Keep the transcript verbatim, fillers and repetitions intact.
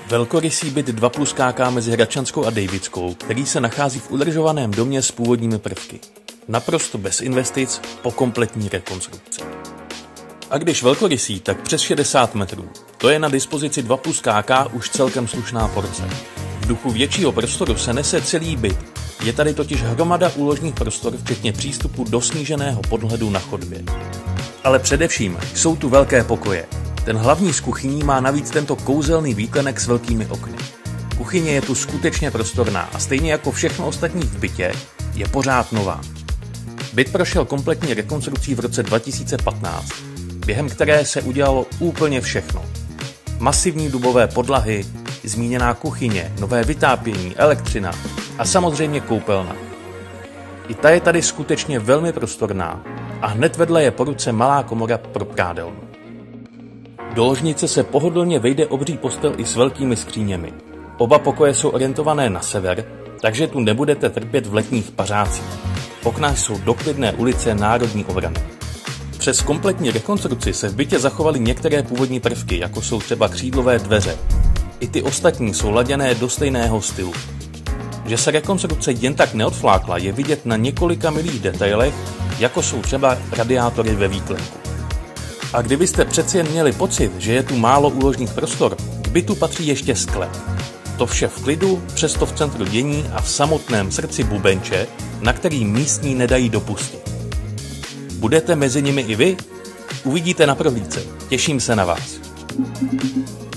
Velkorysý byt dva plus K K mezi Hradčanskou a Dejvickou, který se nachází v udržovaném domě s původními prvky. Naprosto bez investic, po kompletní rekonstrukci. A když velkorysý, tak přes šedesát metrů. To je na dispozici dva plus K K už celkem slušná porce. V duchu většího prostoru se nese celý byt. Je tady totiž hromada úložních prostor, včetně přístupu do sníženého podhledu na chodbě. Ale především jsou tu velké pokoje. Ten hlavní z kuchyní má navíc tento kouzelný výklenek s velkými okny. Kuchyně je tu skutečně prostorná a stejně jako všechno ostatní v bytě je pořád nová. Byt prošel kompletní rekonstrukcí v roce dva tisíce patnáct, během které se udělalo úplně všechno. Masivní dubové podlahy, zmíněná kuchyně, nové vytápění, elektřina a samozřejmě koupelna. I ta je tady skutečně velmi prostorná a hned vedle je po ruce malá komora pro prádelnu. Do ložnice se pohodlně vejde obří postel i s velkými skříněmi. Oba pokoje jsou orientované na sever, takže tu nebudete trpět v letních pařácích. Okna jsou do klidné ulice Národní obrany. Přes kompletní rekonstrukci se v bytě zachovaly některé původní prvky, jako jsou třeba křídlové dveře. I ty ostatní jsou laděné do stejného stylu. Že se rekonstrukce jen tak neodflákla, je vidět na několika milých detailech, jako jsou třeba radiátory ve výklenku. A kdybyste přeci jen měli pocit, že je tu málo úložných prostor, k bytu patří ještě sklep. To vše v klidu, přesto v centru dění a v samotném srdci bubenče, na který místní nedají dopustit. Budete mezi nimi i vy? Uvidíte na prohlídce. Těším se na vás.